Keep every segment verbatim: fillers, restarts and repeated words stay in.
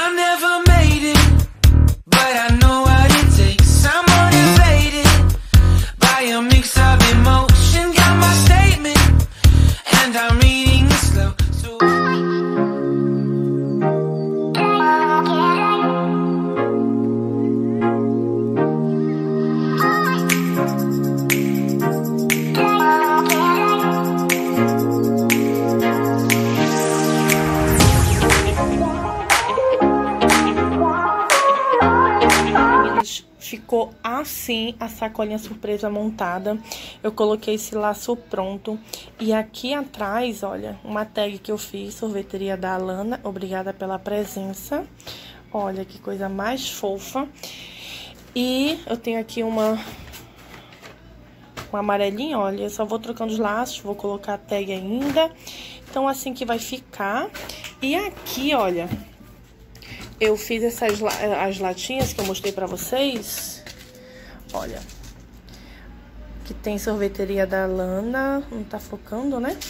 I never made it, but I know what it takes. I'm motivated by a mix of emotion. Got my statement, and I'm reading it slow. So ficou assim a sacolinha surpresa montada. Eu coloquei esse laço pronto. E aqui atrás, olha, uma tag que eu fiz, sorveteria da Alana. Obrigada pela presença. Olha que coisa mais fofa. E eu tenho aqui uma... uma amarelinha, olha. Eu só vou trocando os laços, vou colocar a tag ainda. Então, assim que vai ficar. E aqui, olha... eu fiz essas as latinhas que eu mostrei pra vocês. Olha. Que tem sorveteria da Alana. Não tá focando, né?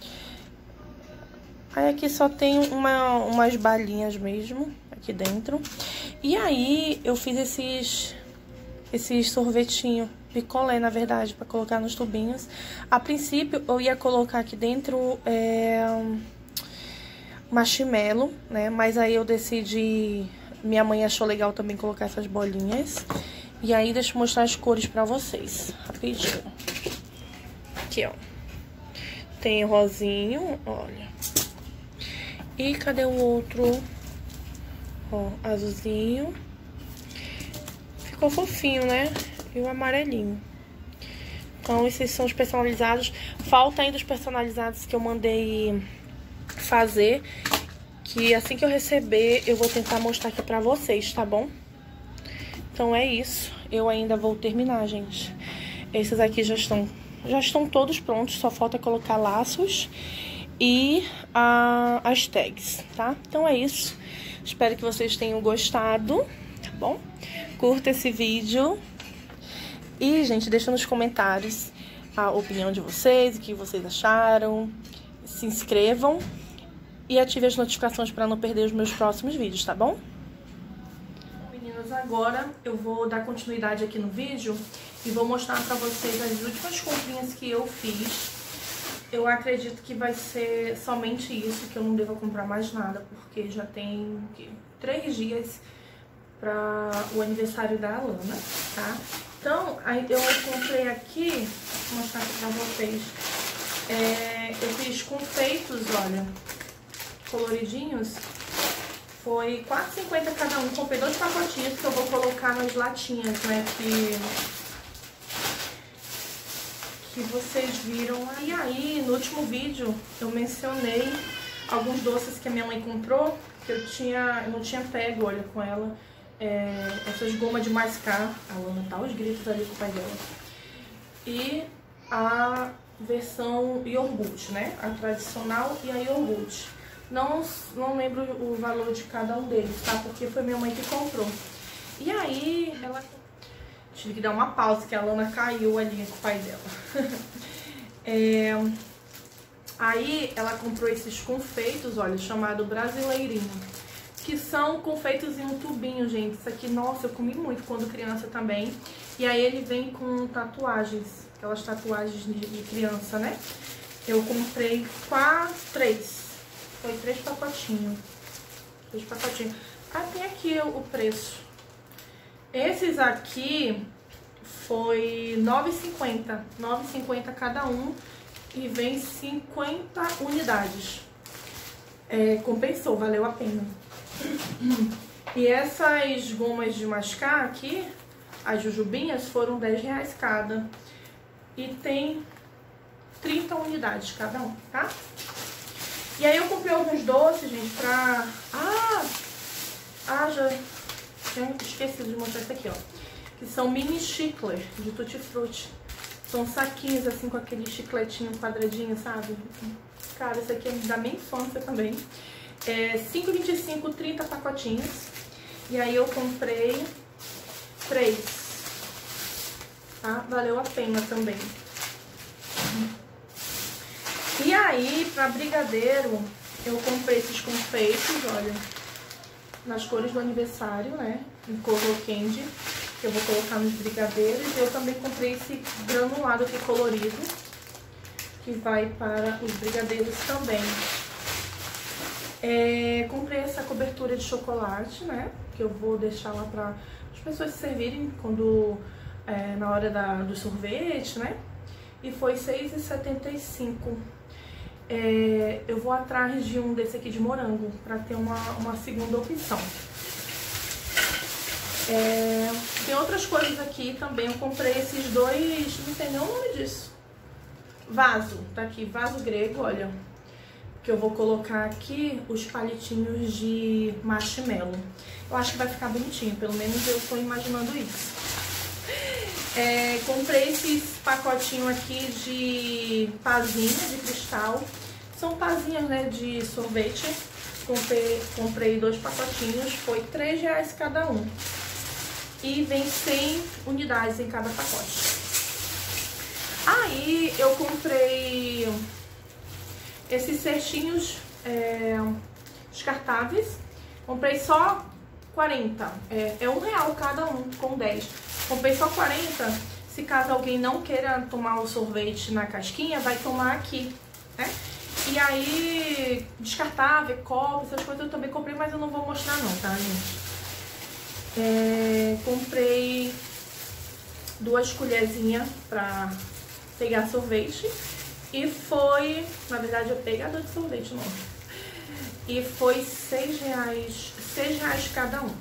Aí aqui só tem uma, umas balinhas mesmo. Aqui dentro. E aí eu fiz esses... esses sorvetinhos. Picolé, na verdade, pra colocar nos tubinhos. A princípio, eu ia colocar aqui dentro... É... marshmallow, né? Mas aí eu decidi... minha mãe achou legal também colocar essas bolinhas. E aí, deixa eu mostrar as cores pra vocês. Rapidinho. Aqui, ó. Tem rosinho, olha. E cadê o outro? Ó, azulzinho. Ficou fofinho, né? E o amarelinho. Então, esses são os personalizados. Falta ainda os personalizados que eu mandei... fazer, que assim que eu receber eu vou tentar mostrar aqui pra vocês, tá bom? Então é isso, eu ainda vou terminar, gente. Esses aqui já estão já estão todos prontos, só falta colocar laços e a, as tags, tá? Então é isso, espero que vocês tenham gostado, tá bom? Curta esse vídeo e, gente, deixa nos comentários a opinião de vocês, o que vocês acharam. Se inscrevam e ative as notificações para não perder os meus próximos vídeos, tá bom? Meninas, agora eu vou dar continuidade aqui no vídeo e vou mostrar para vocês as últimas comprinhas que eu fiz. Eu acredito que vai ser somente isso, que eu não devo comprar mais nada, porque já tem que, três dias para o aniversário da Alana, tá? Então, aí eu comprei aqui, vou mostrar aqui para vocês. É, eu fiz confeitos, olha, coloridinhos, foi quatro reais e cinquenta centavos cada um. Comprei dois pacotinhos que eu vou colocar nas latinhas, né, que, que vocês viram. E aí, no último vídeo, eu mencionei alguns doces que a minha mãe comprou, que eu, tinha, eu não tinha pego, olha, com ela, é, essas gomas de mascar. A Lana tá os gritos ali com o pai dela. E a... versão iogurte, né? A tradicional e a iogurte. Não, não lembro o valor de cada um deles, tá? Porque foi minha mãe que comprou. E aí, ela... tive que dar uma pausa, que a Lana caiu ali com o pai dela. é... Aí, ela comprou esses confeitos, olha, chamado Brasileirinho. Que são confeitos em um tubinho, gente. Isso aqui, nossa, eu comi muito quando criança também. E aí, ele vem com tatuagens. Aquelas tatuagens de, de criança, né? Eu comprei quatro, três. Foi três pacotinhos. Três pacotinhos. Ah, tem aqui o, o preço. Esses aqui foi nove reais e cinquenta centavos. nove reais e cinquenta centavos cada um. E vem cinquenta unidades. É, compensou, valeu a pena. E essas gomas de mascar aqui, as jujubinhas, foram dez reais cada. E tem trinta unidades cada um, tá? E aí eu comprei alguns doces, gente, pra... Ah! Ah, já tinha esquecido de mostrar isso aqui, ó. Que são mini chicler de tutti-frutti. São saquinhos, assim, com aquele chicletinho quadradinho, sabe? Cara, isso aqui é da minha infância também. É cinco reais e vinte e cinco centavos, trinta pacotinhos. E aí eu comprei três. Tá? Valeu a pena também. E aí, pra brigadeiro, eu comprei esses confeitos, olha. nas cores do aniversário, né? Em cor candy, que eu vou colocar nos brigadeiros. Eu também comprei esse granulado aqui colorido, que vai para os brigadeiros também. É, comprei essa cobertura de chocolate, né? Que eu vou deixar lá para as pessoas se servirem quando, é, na hora da, do sorvete, né? E foi seis reais e setenta e cinco centavos. É, eu vou atrás de um desse aqui de morango, para ter uma, uma segunda opção. É, tem outras coisas aqui também. Eu comprei esses dois, não sei nem o nome disso. Vaso, tá aqui, vaso grego, olha. Que eu vou colocar aqui os palitinhos de marshmallow. Eu acho que vai ficar bonitinho, pelo menos eu tô imaginando isso. É, comprei esses pacotinhos aqui de pazinha de cristal. São pazinhas, né, de sorvete. Comprei, comprei dois pacotinhos, foi três reais cada um. E vem cem unidades em cada pacote. Aí eu comprei esses cestinhos é, descartáveis. Comprei só quarenta. É, é um real cada um, com dez. Comprei só quarenta. Se caso alguém não queira tomar o sorvete na casquinha, vai tomar aqui, né? E aí, descartável, copo, essas coisas eu também comprei, mas eu não vou mostrar não, tá, gente? É, comprei duas colherzinhas pra pegar sorvete. E foi, na verdade, eu pegador de sorvete, não. E foi seis reais, seis reais cada um.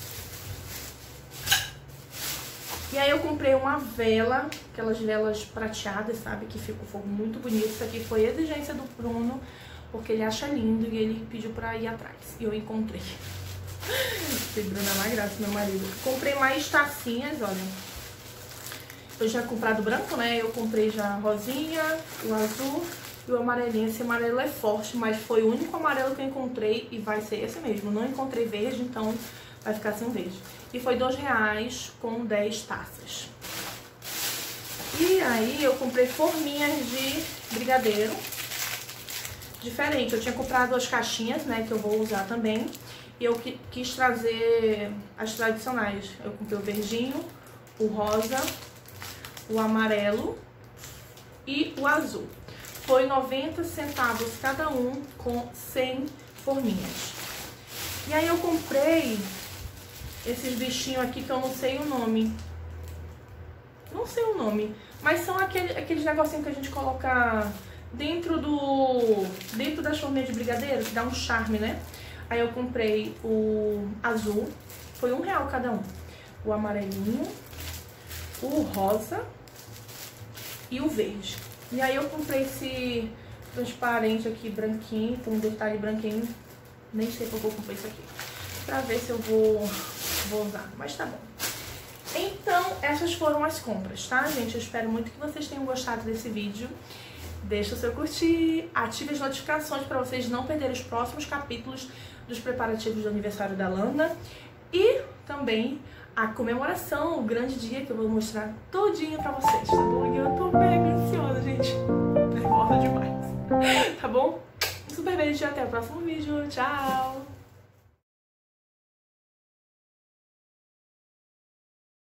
E aí eu comprei uma vela, aquelas velas prateadas, sabe? Que fica o fogo muito bonito. Isso aqui foi exigência do Bruno, porque ele acha lindo e ele pediu pra ir atrás. E eu encontrei. Esse Bruno é mais graça, meu marido. Comprei mais tacinhas, olha. Eu já comprado branco, né? Eu comprei já rosinha, o azul e o amarelinho. Esse amarelo é forte, mas foi o único amarelo que eu encontrei e vai ser esse mesmo. Não encontrei verde, então vai ficar sem verde. E foi dois reais com dez taças. E aí eu comprei forminhas de brigadeiro. Diferente, eu tinha comprado as caixinhas, né, que eu vou usar também. E eu quis trazer as tradicionais. Eu comprei o verdinho, o rosa, o amarelo e o azul. Foi noventa centavos cada um, com cem forminhas. E aí eu comprei esses bichinhos aqui que eu não sei o nome. Não sei o nome, mas são aquele, aqueles negocinhos que a gente coloca dentro do dentro das forminhas de brigadeiro, que dá um charme, né? Aí eu comprei o azul, foi um real cada um. O amarelinho, o rosa e o verde. E aí eu comprei esse transparente aqui, branquinho, com um detalhe branquinho. Nem sei porque eu comprei isso aqui. Pra ver se eu vou, vou usar, mas tá bom. Então, essas foram as compras, tá, gente? Eu espero muito que vocês tenham gostado desse vídeo. Deixa o seu curtir, ative as notificações para vocês não perderem os próximos capítulos dos preparativos do aniversário da Lana. E também a comemoração, o grande dia que eu vou mostrar todinho pra vocês, tá bom? E eu tô mega ansiosa, gente. Nervosa demais. Tá bom? Um super beijo e até o próximo vídeo. Tchau!